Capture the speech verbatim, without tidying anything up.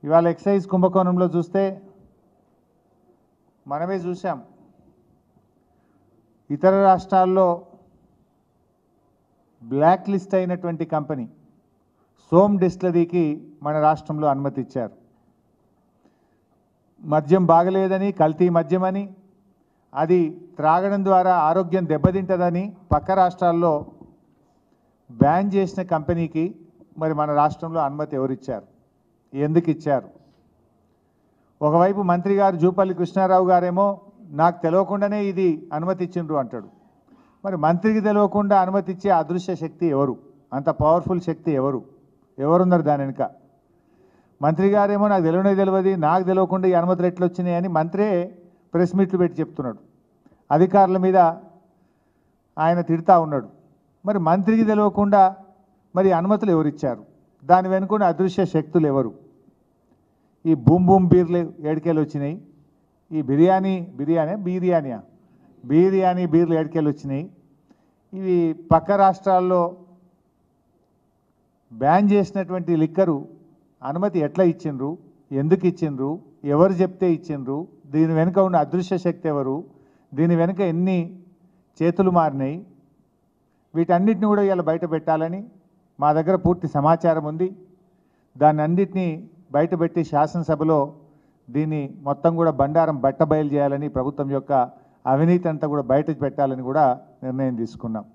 ఇవాళ ఎక్సైజ్ కుంభకోణంలో చూస్తే మనమే చూసాం. ఇతర రాష్ట్రాల్లో బ్లాక్ లిస్ట్ అయినటువంటి కంపెనీ సోమ్ డిస్టిలరీకి మన రాష్ట్రంలో అనుమతి ఇచ్చారు. మద్యం బాగలేదని, కల్తీ మద్యమని, అది త్రాగడం ద్వారా ఆరోగ్యం దెబ్బతింటదని పక్క రాష్ట్రాల్లో బ్యాన్ చేసిన కంపెనీకి మరి మన రాష్ట్రంలో అనుమతి ఎవరిచ్చారు, ఎందుకు ఇచ్చారు? ఒకవైపు మంత్రి గారు జూపల్లి కృష్ణారావు గారేమో నాకు తెలియకుండానే ఇది అనుమతి ఇచ్చిండ్రు అంటాడు. మరి మంత్రికి తెలియకుండా అనుమతి ఇచ్చే అదృశ్య శక్తి ఎవరు? అంత పవర్ఫుల్ శక్తి ఎవరు? ఎవరున్నారు దాని వెనుక? మంత్రి గారేమో నాకు తెలియనే తెలియదు, నాకు తెలియకుండా ఈ అనుమతులు ఎట్లా వచ్చినాయి అని మంత్రే ప్రెస్ మీట్లు పెట్టి చెప్తున్నాడు. అధికారుల మీద ఆయన తిడతా ఉన్నాడు. మరి మంత్రికి తెలియకుండా మరి అనుమతులు ఎవరు ఇచ్చారు? దాని వెనుకున్న అదృశ్య శక్తులు ఎవరు? ఈ బూమ్ బూమ్ బీర్లు ఏడికేలు వచ్చినాయి, ఈ బిర్యానీ బిర్యానీ బిర్యానీయా బిర్యానీ బీర్లు ఏడికేలు వచ్చినాయి. ఇవి పక్క రాష్ట్రాల్లో బ్యాన్ చేసినటువంటి లిక్కరు అనుమతి ఎట్లా ఇచ్చిండ్రు, ఎందుకు ఇచ్చిండ్రు, ఎవరు చెప్తే ఇచ్చిండ్రు, దీని వెనుక ఉన్న అదృశ్య శక్తి ఎవరు, దీని వెనుక ఎన్ని చేతులు మారినాయి, వీటన్నిటిని కూడా ఇలా బయట పెట్టాలని మా దగ్గర పూర్తి సమాచారం ఉంది. దాన్ని అన్నిటినీ బయటపెట్టి శాసనసభలో దీన్ని మొత్తం కూడా బండారం బట్ట బయలు చేయాలని, ప్రభుత్వం యొక్క అవినీతి అంతా కూడా బయట పెట్టాలని కూడా నిర్ణయం తీసుకున్నాం.